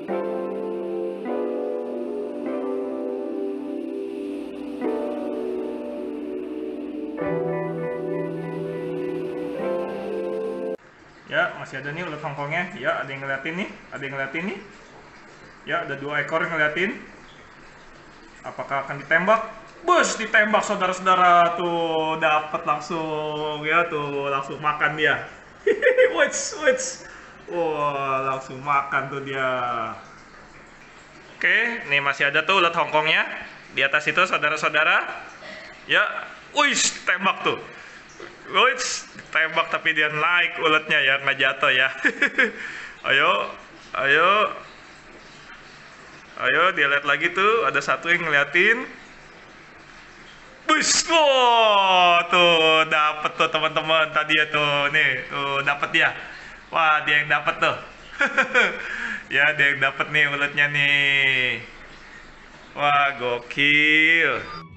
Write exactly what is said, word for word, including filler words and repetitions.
Ya, masih ada nih ulat hongkongnya. Ya, ada yang ngeliatin nih, ada yang ngeliatin nih. Ya, ada dua ekor yang ngeliatin. Apakah akan ditembak? Bus, ditembak saudara-saudara. Tuh, dapat langsung. Ya, tuh langsung makan dia. Wits, wits. Wah, langsung makan tuh dia. Oke, nih masih ada tuh ulat hongkongnya. Di atas itu saudara-saudara. Ya, wis, tembak tuh. Wits, tembak tapi dia naik uletnya ya, nggak jatuh ya. Ayo, ayo. Ayo, dia lihat lagi tuh, ada satu yang ngeliatin. Bus, wow, tuh dapet tuh teman-teman tadi ya tuh, nih, tuh dapet dia. Wah, dia yang dapet tuh. Ya, dia yang dapet nih uletnya nih. Wah, gokil.